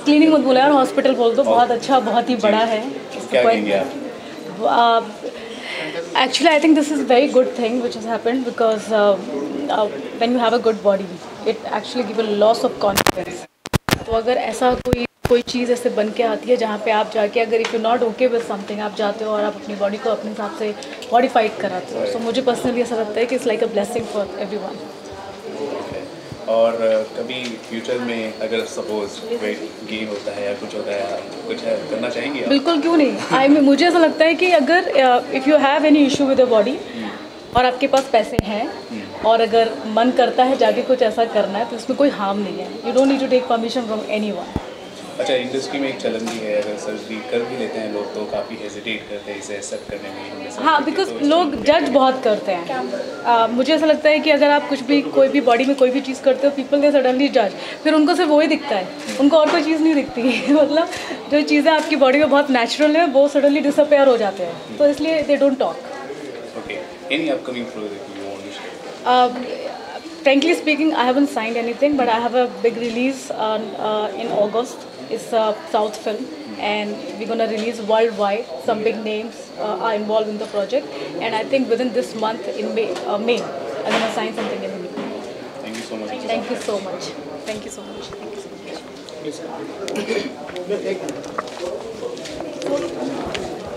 Clinic मत बोला यार, हॉस्पिटल बोल दो। बहुत अच्छा, बहुत ही बड़ा है। क्या कहेंगे आप? Actually, I think this is a very good thing which has happened because when you have a good body, it actually give a loss of confidence. तो अगर ऐसा कोई चीज़ ऐसे बन के आती है जहाँ पे आप जाके अगर if you not okay with something, आप जाते हो और आप अपनी बॉडी को अपने हिसाब से मॉडिफाइड कराते हो, सो मुझे पर्सनली ऐसा लगता है कि it's like a blessing for everyone. और कभी फ्यूचर में अगर सपोज वेट गेन होता है या कुछ होता है, कुछ है करना चाहेंगे आप? बिल्कुल, क्यों नहीं। मुझे ऐसा लगता है कि अगर if you have any issue with the body और आपके पास पैसे हैं और अगर मन करता है जाके कुछ ऐसा करना है, तो इसमें कोई हार्म नहीं है। You don't need to take permission from anyone. अच्छा, इंडस्ट्री में एक चलन भी है, अगर सर्जरी कर भी लेते हैं लोग तो काफ़ी हेजिटेट करते हैं इसे एक्सेप्ट करने में। हाँ, बिकॉज लोग जज बहुत करते हैं। मुझे ऐसा लगता है कि अगर आप कुछ भी कोई भी बॉडी में कोई भी चीज़ करते हो, पीपल दे सडनली जज, फिर उनको सिर्फ वही दिखता है, उनको और कोई चीज़ नहीं दिखती। मतलब जो चीज़ें आपकी बॉडी में बहुत नेचुरल है वो सडनली डिसअपेयर हो जाते हैं, तो इसलिए they don't talk. Okay, any upcoming project you want to share? Frankly speaking, I haven't signed anything, but I have a big release in August. It's a South film, and we're gonna release worldwide. Some big names are involved in the project, and I think within this month, in May, I'm gonna sign something in May. Thank you so much. Thank you so much. Thank you so much. Thank you so much. Please.